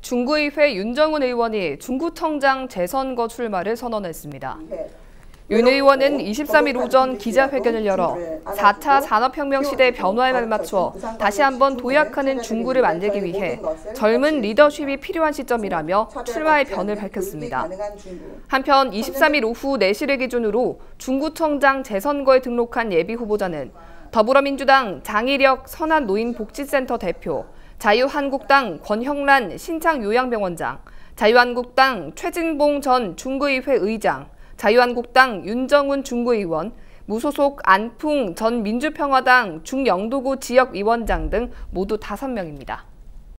중구의회 윤정훈 의원이 중구청장 재선거 출마를 선언했습니다. 윤 의원은 23일 오전 기자회견을 열어 4차 산업혁명 시대 변화에 발맞춰 다시 한번 도약하는 중구를 만들기 위해 젊은 리더십이 필요한 시점이라며 출마의 변을 밝혔습니다. 한편 23일 오후 4시를 기준으로 중구청장 재선거에 등록한 예비후보자는 더불어민주당 장희력 선한노인복지센터 대표, 자유한국당 권형란 신창요양병원장, 자유한국당 최진봉 전 중구의회 의장, 자유한국당 윤정훈 중구의원, 무소속 안풍 전 민주평화당 중영도구 지역위원장 등 모두 5명입니다.